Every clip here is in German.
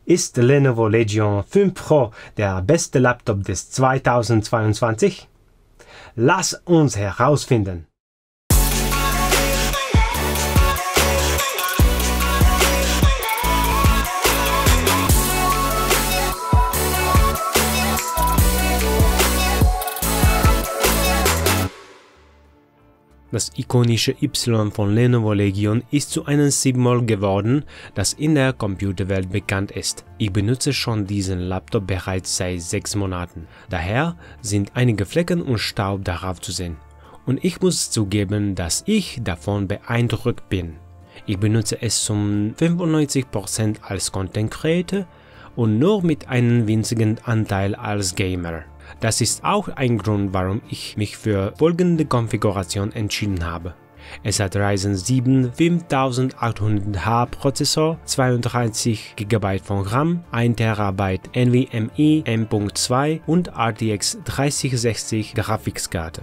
Ist Lenovo Legion 5 Pro der beste Laptop des 2022? Lass uns herausfinden! Das ikonische Y von Lenovo Legion ist zu einem Symbol geworden, das in der Computerwelt bekannt ist. Ich benutze schon diesen Laptop bereits seit 6 Monaten. Daher sind einige Flecken und Staub darauf zu sehen. Und ich muss zugeben, dass ich davon beeindruckt bin. Ich benutze es zum 95% als Content Creator und nur mit einem winzigen Anteil als Gamer. Das ist auch ein Grund, warum ich mich für folgende Konfiguration entschieden habe. Es hat Ryzen 7 5800H Prozessor, 32 GB von RAM, 1 TB NVMe M.2 und RTX 3060 Grafikkarte.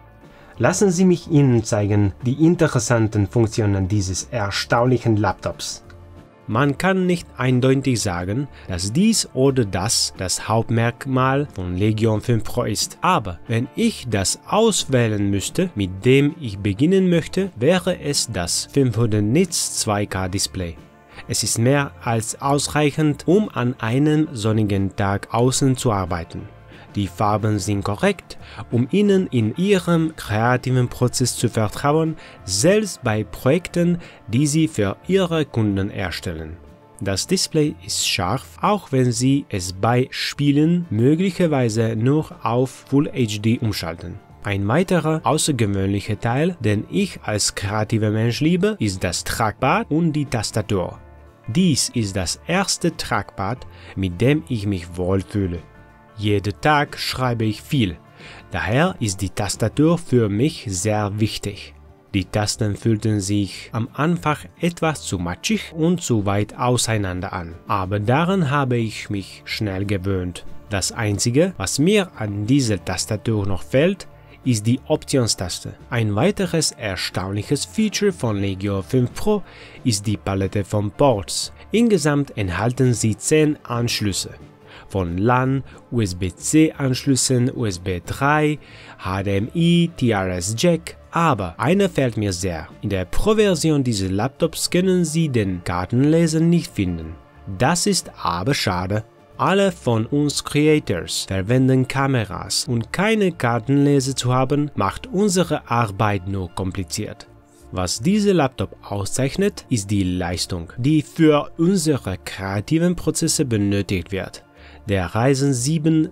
Lassen Sie mich Ihnen zeigen die interessanten Funktionen dieses erstaunlichen Laptops. Man kann nicht eindeutig sagen, dass dies oder das Hauptmerkmal von Legion 5 Pro ist. Aber wenn ich das auswählen müsste, mit dem ich beginnen möchte, wäre es das 500 Nits 2K Display. Es ist mehr als ausreichend, um an einem sonnigen Tag außen zu arbeiten. Die Farben sind korrekt, um Ihnen in Ihrem kreativen Prozess zu vertrauen, selbst bei Projekten, die Sie für Ihre Kunden erstellen. Das Display ist scharf, auch wenn Sie es bei Spielen möglicherweise nur auf Full HD umschalten. Ein weiterer außergewöhnlicher Teil, den ich als kreativer Mensch liebe, ist das Trackpad und die Tastatur. Dies ist das erste Trackpad, mit dem ich mich wohlfühle. Jeden Tag schreibe ich viel, daher ist die Tastatur für mich sehr wichtig. Die Tasten fühlten sich am Anfang etwas zu matschig und zu weit auseinander an, aber daran habe ich mich schnell gewöhnt. Das Einzige, was mir an dieser Tastatur noch fehlt, ist die Optionstaste. Ein weiteres erstaunliches Feature von Legion 5 Pro ist die Palette von Ports. Insgesamt enthalten sie 10 Anschlüsse. Von LAN, USB-C-Anschlüssen, USB 3, HDMI, TRS-Jack, aber einer fehlt mir sehr. In der Pro-Version dieses Laptops können Sie den Kartenleser nicht finden. Das ist aber schade. Alle von uns Creators verwenden Kameras und keine Kartenleser zu haben, macht unsere Arbeit nur kompliziert. Was dieser Laptop auszeichnet, ist die Leistung, die für unsere kreativen Prozesse benötigt wird. Der Ryzen 7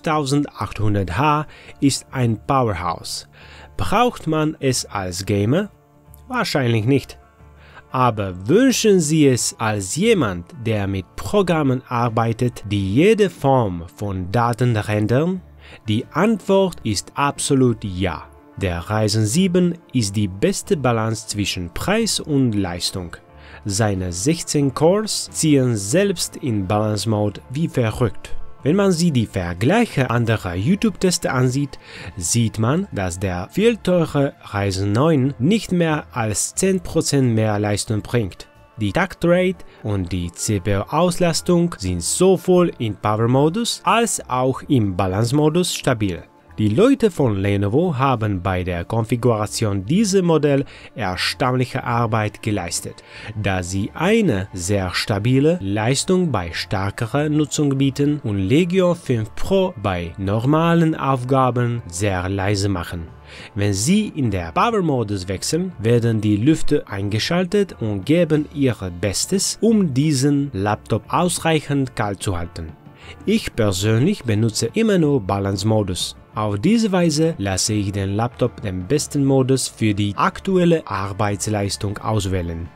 5800H ist ein Powerhouse. Braucht man es als Gamer? Wahrscheinlich nicht. Aber wünschen Sie es als jemand, der mit Programmen arbeitet, die jede Form von Daten rendern? Die Antwort ist absolut ja. Der Ryzen 7 ist die beste Balance zwischen Preis und Leistung. Seine 16 Cores ziehen selbst in Balance Mode wie verrückt. Wenn man sich die Vergleiche anderer YouTube-Tester ansieht, sieht man, dass der viel teure Ryzen 9 nicht mehr als 10% mehr Leistung bringt. Die Taktrate und die CPU-Auslastung sind sowohl im Power-Modus als auch im Balance-Modus stabil. Die Leute von Lenovo haben bei der Konfiguration dieses Modells erstaunliche Arbeit geleistet, da sie eine sehr stabile Leistung bei starkerer Nutzung bieten und Legion 5 Pro bei normalen Aufgaben sehr leise machen. Wenn Sie in der Power-Modus wechseln, werden die Lüfter eingeschaltet und geben ihr Bestes, um diesen Laptop ausreichend kalt zu halten. Ich persönlich benutze immer nur Balance-Modus. Auf diese Weise lasse ich den Laptop den besten Modus für die aktuelle Arbeitsleistung auswählen.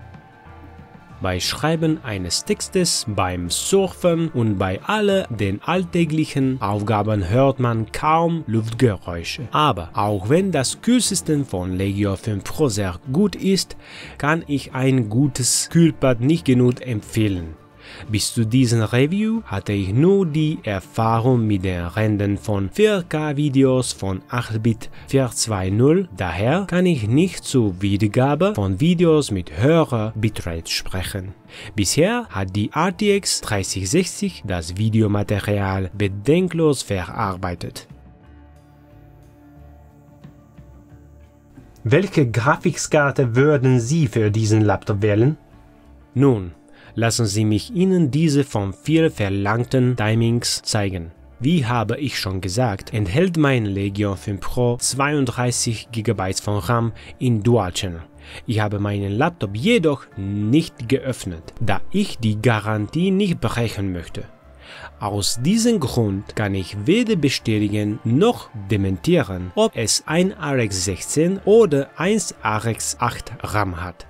Bei Schreiben eines Textes, beim Surfen und bei all den alltäglichen Aufgaben hört man kaum Luftgeräusche. Aber auch wenn das Kühlsystem von Legion 5 Pro sehr gut ist, kann ich ein gutes Kühlpad nicht genug empfehlen. Bis zu diesem Review hatte ich nur die Erfahrung mit den Rändern von 4K-Videos von 8-Bit 420, daher kann ich nicht zur Wiedergabe von Videos mit höherer Bitrate sprechen. Bisher hat die RTX 3060 das Videomaterial bedenkenlos verarbeitet. Welche Grafikkarte würden Sie für diesen Laptop wählen? Nun, lassen Sie mich Ihnen diese von 4 verlangten Timings zeigen. Wie habe ich schon gesagt, enthält mein Legion 5 Pro 32 GB von RAM in Dual Channel. Ich habe meinen Laptop jedoch nicht geöffnet, da ich die Garantie nicht brechen möchte. Aus diesem Grund kann ich weder bestätigen noch dementieren, ob es ein RX 16 oder ein RX 8 RAM hat.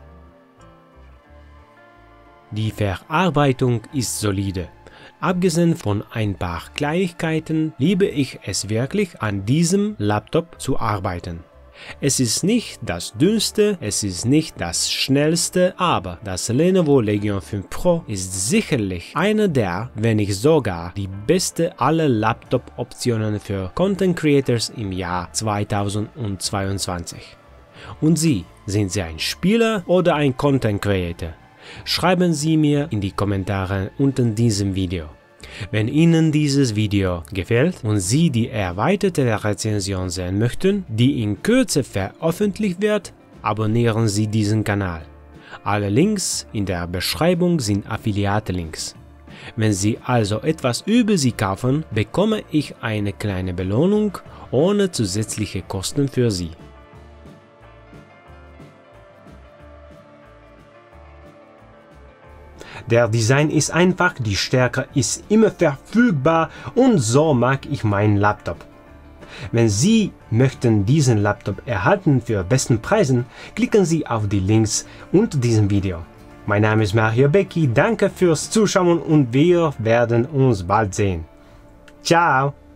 Die Verarbeitung ist solide. Abgesehen von ein paar Kleinigkeiten liebe ich es wirklich, an diesem Laptop zu arbeiten. Es ist nicht das dünnste, es ist nicht das schnellste, aber das Lenovo Legion 5 Pro ist sicherlich eine der, wenn nicht sogar die beste aller Laptop-Optionen für Content Creators im Jahr 2022. Und Sie, sind Sie ein Spieler oder ein Content Creator? Schreiben Sie mir in die Kommentare unter diesem Video. Wenn Ihnen dieses Video gefällt und Sie die erweiterte Rezension sehen möchten, die in Kürze veröffentlicht wird, abonnieren Sie diesen Kanal. Alle Links in der Beschreibung sind Affiliate-Links. Wenn Sie also etwas über sie kaufen, bekomme ich eine kleine Belohnung ohne zusätzliche Kosten für Sie. Der Design ist einfach, die Stärke ist immer verfügbar und so mag ich meinen Laptop. Wenn Sie möchten diesen Laptop erhalten für besten Preisen, klicken Sie auf die Links unter diesem Video. Mein Name ist Mario Becchi, danke fürs Zuschauen und wir werden uns bald sehen. Ciao!